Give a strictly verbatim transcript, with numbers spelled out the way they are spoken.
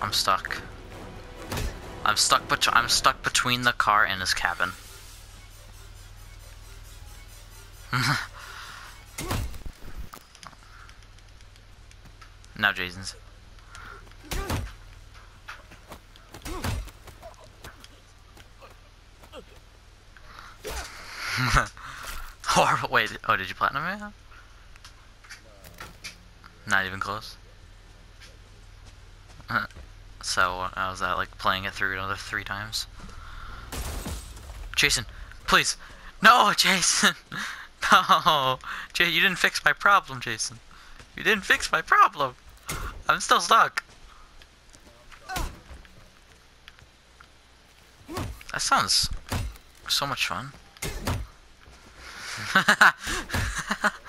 I'm stuck. I'm stuck bet I'm stuck between the car and his cabin. Now Jason's. Horrible. Wait. Oh, did you platinum it? Not even close. So I was uh, like playing it through another three times. Jason, please, no, Jason, no, Jay, you didn't fix my problem, Jason. You didn't fix my problem. I'm still stuck. That sounds so much fun.